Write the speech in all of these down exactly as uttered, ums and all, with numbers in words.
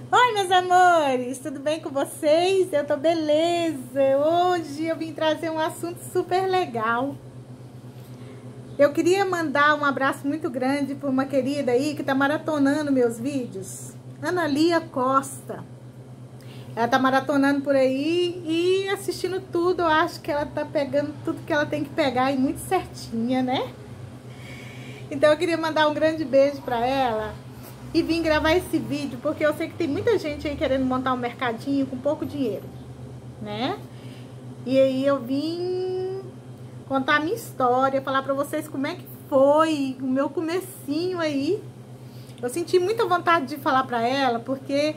Oi, meus amores, tudo bem com vocês? Eu tô beleza. Hoje eu vim trazer um assunto super legal. Eu queria mandar um abraço muito grande para uma querida aí que tá maratonando meus vídeos, Ana Lia Costa. Ela tá maratonando por aí e assistindo tudo. Eu acho que ela tá pegando tudo que ela tem que pegar e muito certinha, né? Então eu queria mandar um grande beijo para ela. E vim gravar esse vídeo porque eu sei que tem muita gente aí querendo montar um mercadinho com pouco dinheiro, né? E aí eu vim contar a minha história, falar pra vocês como é que foi o meu comecinho aí. Eu senti muita vontade de falar pra ela porque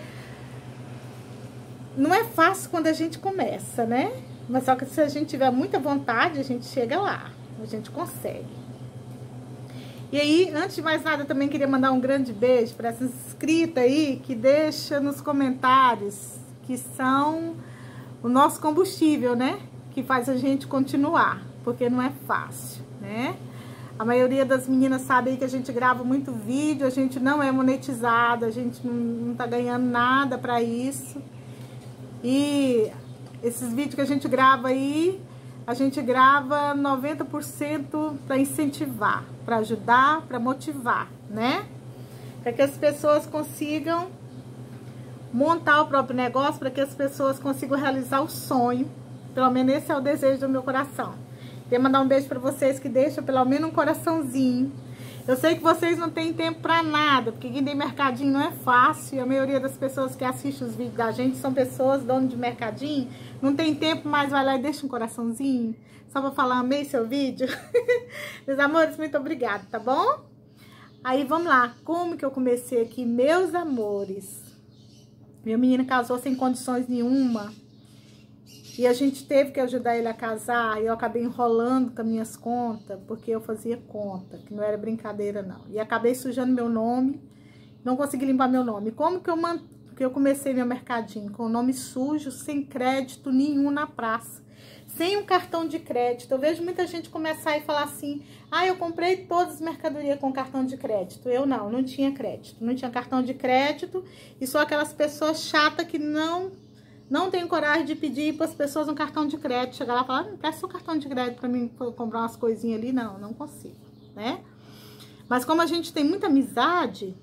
não é fácil quando a gente começa, né? Mas só que se a gente tiver muita vontade, a gente chega lá, a gente consegue. E aí, antes de mais nada, eu também queria mandar um grande beijo para essa inscrita aí que deixa nos comentários, que são o nosso combustível, né? Que faz a gente continuar, porque não é fácil, né? A maioria das meninas sabe aí que a gente grava muito vídeo, a gente não é monetizada, a gente não, não tá ganhando nada para isso. E esses vídeos que a gente grava aí, a gente grava noventa por cento para incentivar, para ajudar, para motivar, né? Para que as pessoas consigam montar o próprio negócio, para que as pessoas consigam realizar o sonho. Pelo menos esse é o desejo do meu coração. Queria mandar um beijo para vocês que deixam pelo menos um coraçãozinho. Eu sei que vocês não têm tempo para nada, porque quem tem mercadinho não é fácil. A maioria das pessoas que assistem os vídeos da gente são pessoas donas de mercadinho. Não tem tempo, mas vai lá e deixa um coraçãozinho. Só para falar, amei seu vídeo. Meus amores, muito obrigada, tá bom? Aí, vamos lá. Como que eu comecei aqui? Meus amores. Minha menina casou sem condições nenhuma. E a gente teve que ajudar ele a casar, e eu acabei enrolando com as minhas contas, porque eu fazia conta, que não era brincadeira não. E acabei sujando meu nome, não consegui limpar meu nome. Como que eu, man... que eu comecei meu mercadinho? Com o nome sujo, sem crédito nenhum na praça. Sem um cartão de crédito. Eu vejo muita gente começar e falar assim, ah, eu comprei todas as mercadorias com cartão de crédito. Eu não, não tinha crédito, não tinha cartão de crédito, e só aquelas pessoas chatas que não... Não tenho coragem de pedir para as pessoas um cartão de crédito. Chegar lá e falar, ah, presta seu cartão de crédito para mim comprar umas coisinhas ali. Não, não consigo, né? Mas como a gente tem muita amizade,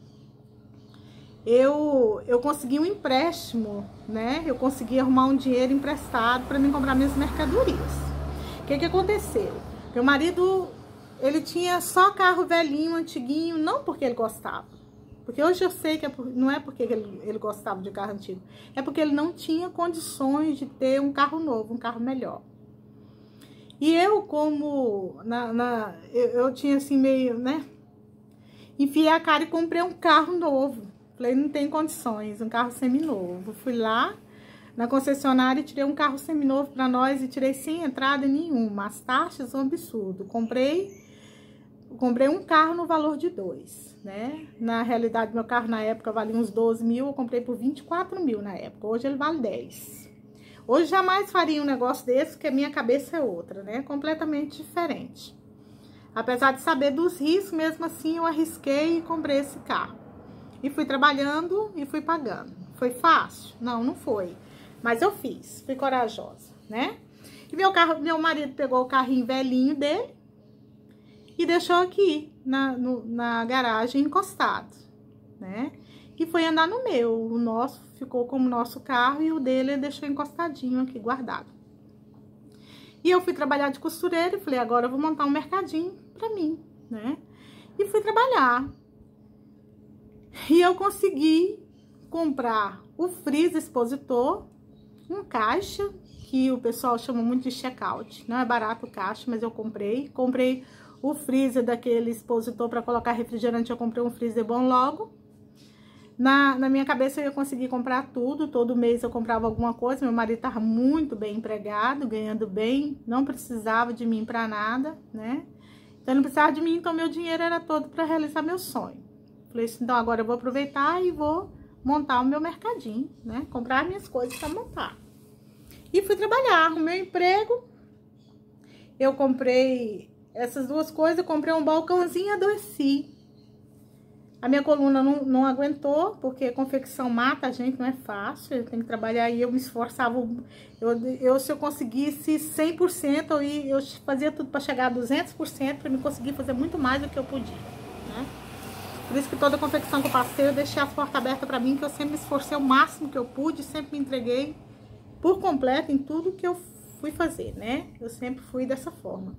eu, eu consegui um empréstimo, né? Eu consegui arrumar um dinheiro emprestado para mim comprar minhas mercadorias. O que que aconteceu? Meu marido, ele tinha só carro velhinho, antiguinho, não porque ele gostava. Porque hoje eu sei que é por, não é porque ele, ele gostava de carro antigo. É porque ele não tinha condições de ter um carro novo, um carro melhor. E eu, como... Na, na, eu, eu tinha assim meio, né? Enfiei a cara e comprei um carro novo. Falei, não tem condições, um carro seminovo. Fui lá na concessionária e tirei um carro seminovo para nós e tirei sem entrada nenhuma. As taxas são um absurdo. Comprei... Comprei um carro no valor de dois, né? Na realidade, meu carro na época valia uns doze mil, eu comprei por vinte e quatro mil na época. Hoje ele vale dez. Hoje jamais faria um negócio desse, porque a minha cabeça é outra, né? Completamente diferente. Apesar de saber dos riscos, mesmo assim eu arrisquei e comprei esse carro. E fui trabalhando e fui pagando. Foi fácil? Não, não foi. Mas eu fiz, fui corajosa, né? E meu, carro, meu marido pegou o carrinho velhinho dele e deixou aqui na, no, na garagem encostado, né? E foi andar no meu. O nosso ficou como nosso carro e o dele ele deixou encostadinho aqui, guardado. E eu fui trabalhar de costureira e falei, agora eu vou montar um mercadinho pra mim, né? E fui trabalhar. E eu consegui comprar o freezer expositor, um caixa, que o pessoal chama muito de check-out. Não é barato o caixa, mas eu comprei. Comprei o freezer daquele expositor para colocar refrigerante, eu comprei um freezer bom logo. Na, na minha cabeça eu ia conseguir comprar tudo, todo mês eu comprava alguma coisa. Meu marido estava muito bem empregado, ganhando bem, não precisava de mim para nada, né? Então não precisava de mim, então meu dinheiro era todo para realizar meu sonho. Falei assim, então agora eu vou aproveitar e vou montar o meu mercadinho, né? Comprar minhas coisas para montar. E fui trabalhar, o meu emprego, eu comprei... Essas duas coisas, eu comprei um balcãozinho e adoeci. A minha coluna não, não aguentou, porque confecção mata a gente, não é fácil. Tem que trabalhar e eu me esforçava. Eu, eu, se eu conseguisse cem por cento, eu, ia, eu fazia tudo para chegar a duzentos por cento, para me conseguir fazer muito mais do que eu podia, né? Por isso que toda confecção que eu passei, eu deixei as portas abertas para mim, que eu sempre me esforcei o máximo que eu pude, sempre me entreguei por completo em tudo que eu fui fazer, né? Eu sempre fui dessa forma.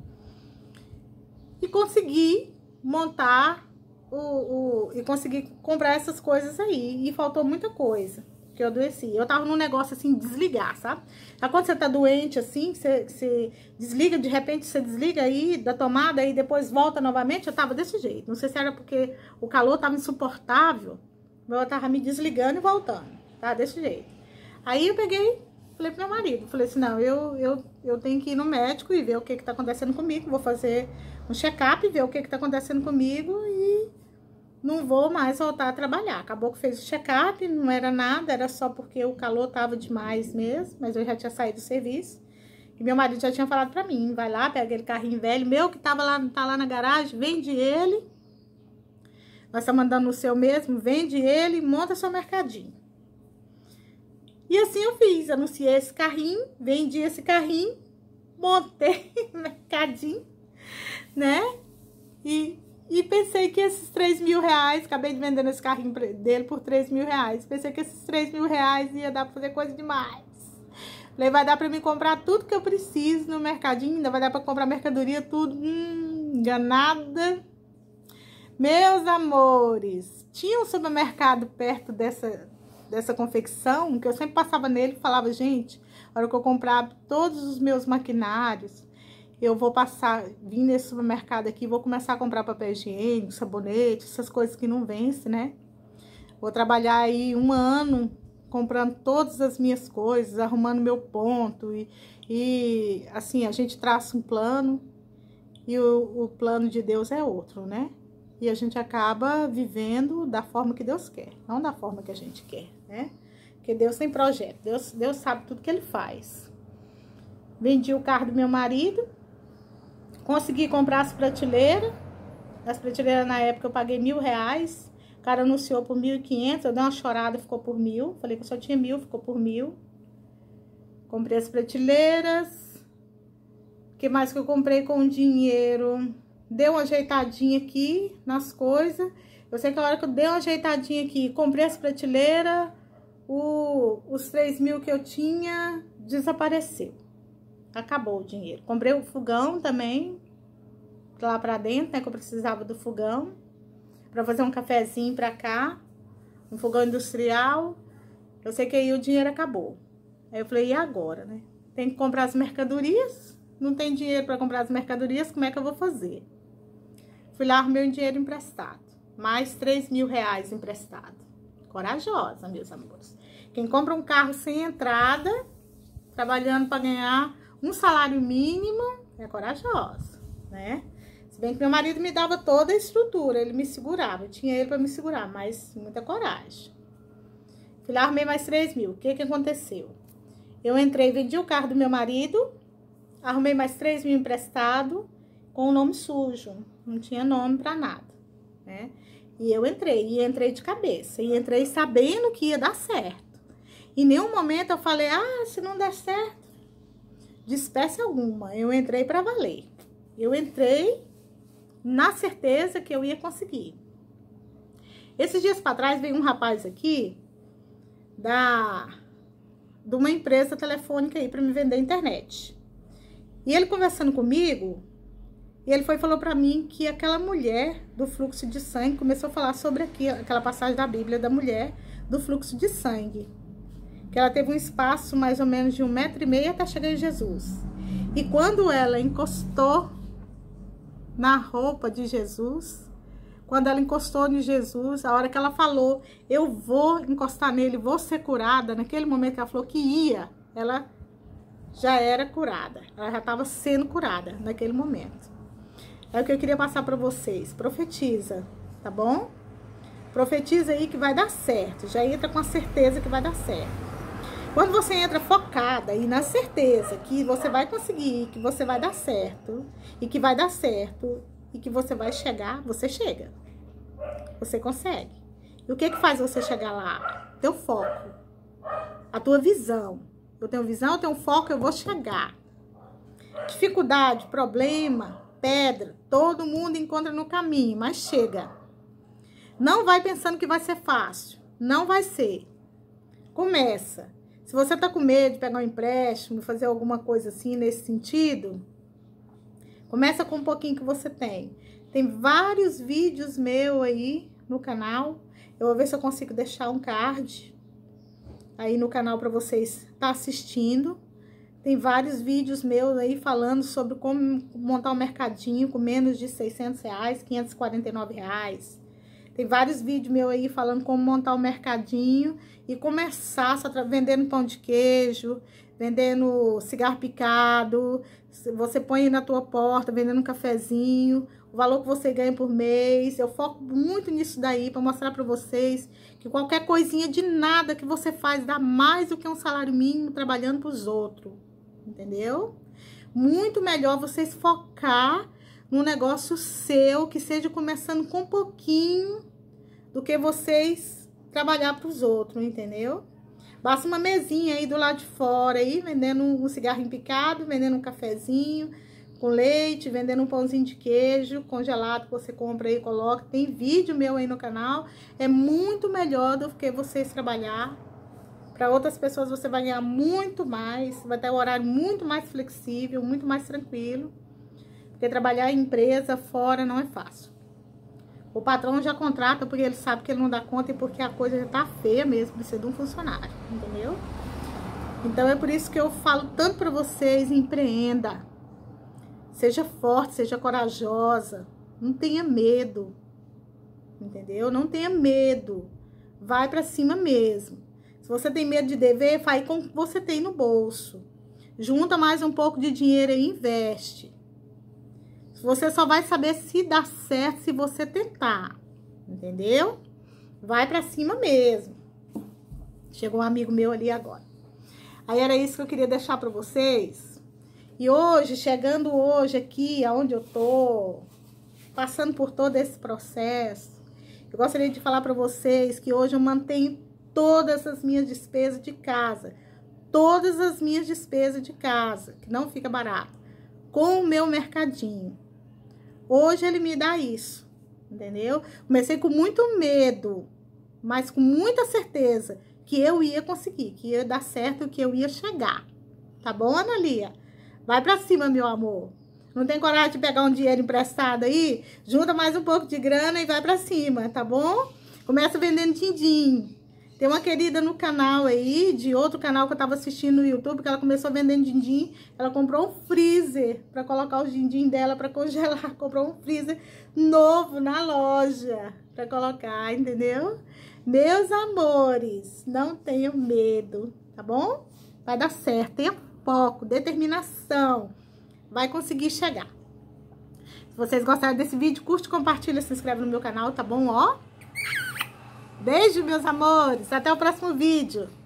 E consegui montar o, o, e consegui comprar essas coisas aí. E faltou muita coisa, que eu adoeci. Eu tava num negócio assim, desligar, sabe? Aí quando você tá doente assim, você, você desliga, de repente você desliga aí da tomada e depois volta novamente. Eu tava desse jeito. Não sei se era porque o calor tava insuportável, mas eu tava me desligando e voltando, tá? Desse jeito. Aí eu peguei, falei pro meu marido, falei assim, não, eu, eu, eu tenho que ir no médico e ver o que que tá acontecendo comigo. Vou fazer um check-up, ver o que que tá acontecendo comigo e não vou mais voltar a trabalhar. Acabou que fez o check-up, não era nada, era só porque o calor tava demais mesmo, mas eu já tinha saído do serviço. E meu marido já tinha falado pra mim, vai lá, pega aquele carrinho velho meu que tava lá, tá lá na garagem, vende ele. Nós estamos mandando no seu mesmo, vende ele e monta seu mercadinho. E assim eu fiz, anunciei esse carrinho, vendi esse carrinho, montei o mercadinho, né? E, e pensei que esses três mil reais, acabei de vender esse carrinho dele por três mil reais. Pensei que esses três mil reais ia dar pra fazer coisa demais. Falei, vai dar pra mim comprar tudo que eu preciso no mercadinho, ainda vai dar pra comprar mercadoria, tudo. Hum, enganada. Meus amores, tinha um supermercado perto dessa... dessa confecção, que eu sempre passava nele e falava, gente, na hora que eu comprar todos os meus maquinários, eu vou passar, vim nesse supermercado aqui, vou começar a comprar papel higiênico, sabonete, essas coisas que não vencem, né? Vou trabalhar aí um ano comprando todas as minhas coisas, arrumando meu ponto e, e assim, a gente traça um plano e o, o plano de Deus é outro, né? E a gente acaba vivendo da forma que Deus quer, não da forma que a gente quer, né? Porque Deus tem projeto, Deus, Deus sabe tudo que Ele faz. Vendi o carro do meu marido, consegui comprar as prateleiras. As prateleiras na época eu paguei mil reais, o cara anunciou por mil e quinhentos, eu dei uma chorada, ficou por mil. Falei que eu só tinha mil, ficou por mil. Comprei as prateleiras. O que mais que eu comprei com dinheiro? Dei uma ajeitadinha aqui nas coisas. Eu sei que a hora que eu dei uma ajeitadinha aqui, comprei as prateleiras, o, os três mil que eu tinha desapareceu. Acabou o dinheiro. Comprei o fogão também, lá pra dentro, né, que eu precisava do fogão, pra fazer um cafezinho pra cá, um fogão industrial. Eu sei que aí o dinheiro acabou. Aí eu falei, e agora, né? Tem que comprar as mercadorias, não tem dinheiro pra comprar as mercadorias, como é que eu vou fazer? Fui lá, arrumei um dinheiro emprestado. Mais três mil reais emprestado. Corajosa, meus amores. Quem compra um carro sem entrada, trabalhando para ganhar um salário mínimo, é corajosa, né? Se bem que meu marido me dava toda a estrutura, ele me segurava. Eu tinha ele para me segurar, mas muita coragem. Fui lá, arrumei mais três mil. O que que aconteceu? Eu entrei, vendi o carro do meu marido, arrumei mais três mil emprestado, com o nome sujo, não tinha nome pra nada, né? E eu entrei, e entrei de cabeça, e entrei sabendo que ia dar certo. Em nenhum momento eu falei, ah, se não der certo, de espécie alguma, eu entrei pra valer. Eu entrei na certeza que eu ia conseguir. Esses dias pra trás veio um rapaz aqui, da, de uma empresa telefônica aí pra me vender internet. E ele conversando comigo, e ele foi e falou pra mim que aquela mulher do fluxo de sangue, começou a falar sobre aqui, aquela passagem da Bíblia da mulher do fluxo de sangue. Que ela teve um espaço mais ou menos de um metro e meio até chegar em Jesus. E quando ela encostou na roupa de Jesus, quando ela encostou em Jesus, a hora que ela falou, eu vou encostar nele, vou ser curada, naquele momento que ela falou que ia, ela já era curada. Ela já estava sendo curada naquele momento. É o que eu queria passar para vocês. Profetiza, tá bom? Profetiza aí que vai dar certo. Já entra com a certeza que vai dar certo. Quando você entra focada e na certeza que você vai conseguir, que você vai dar certo, e que vai dar certo, e que você vai chegar, você chega. Você consegue. E o que que faz você chegar lá? Teu foco. A tua visão. Eu tenho visão, eu tenho foco, eu vou chegar. Dificuldade, problema, pedra, todo mundo encontra no caminho, mas chega. Não vai pensando que vai ser fácil. Não vai ser. Começa. Se você tá com medo de pegar um empréstimo, fazer alguma coisa assim nesse sentido, começa com um pouquinho que você tem. Tem vários vídeos meus aí no canal. Eu vou ver se eu consigo deixar um card aí no canal para vocês estar assistindo. Tem vários vídeos meus aí falando sobre como montar um mercadinho com menos de seiscentos reais, quinhentos e quarenta e nove reais. Tem vários vídeos meus aí falando como montar um mercadinho e começar só vendendo pão de queijo, vendendo cigarro picado. Você põe aí na tua porta, vendendo um cafezinho, o valor que você ganha por mês. Eu foco muito nisso daí para mostrar para vocês que qualquer coisinha de nada que você faz dá mais do que um salário mínimo trabalhando para os outros. Entendeu? Muito melhor vocês focar num negócio seu, que seja começando com um pouquinho, do que vocês trabalhar para os outros, entendeu? Basta uma mesinha aí do lado de fora, aí, vendendo um cigarro picado, vendendo um cafezinho com leite, vendendo um pãozinho de queijo congelado que você compra aí e coloca. Tem vídeo meu aí no canal. É muito melhor do que vocês trabalhar. Para outras pessoas você vai ganhar muito mais, vai ter um horário muito mais flexível, muito mais tranquilo. Porque trabalhar em empresa fora não é fácil. O patrão já contrata porque ele sabe que ele não dá conta e porque a coisa já tá feia mesmo de ser de um funcionário, entendeu? Então é por isso que eu falo tanto para vocês, empreenda. Seja forte, seja corajosa, não tenha medo, entendeu? Não tenha medo, vai para cima mesmo. Se você tem medo de dever, faz com o que você tem no bolso. Junta mais um pouco de dinheiro e investe. Você só vai saber se dá certo se você tentar, entendeu? Vai pra cima mesmo. Chegou um amigo meu ali agora. Aí era isso que eu queria deixar pra vocês. E hoje, chegando hoje aqui, aonde eu tô, passando por todo esse processo, eu gostaria de falar pra vocês que hoje eu mantenho todas as minhas despesas de casa. Todas as minhas despesas de casa, que não fica barato, com o meu mercadinho. Hoje ele me dá isso, entendeu? Comecei com muito medo, mas com muita certeza que eu ia conseguir, que ia dar certo, que eu ia chegar. Tá bom, Analia? Vai pra cima, meu amor. Não tem coragem de pegar um dinheiro emprestado aí? Junta mais um pouco de grana e vai pra cima, tá bom? Começa vendendo din-din. Tem uma querida no canal aí, de outro canal que eu tava assistindo no YouTube, que ela começou vendendo din-din. Ela comprou um freezer pra colocar os din-din dela pra congelar. Comprou um freezer novo na loja pra colocar, entendeu? Meus amores, não tenham medo, tá bom? Vai dar certo, tenha foco, determinação. Vai conseguir chegar. Se vocês gostaram desse vídeo, curte, compartilha, se inscreve no meu canal, tá bom? Ó. Beijo, meus amores. Até o próximo vídeo.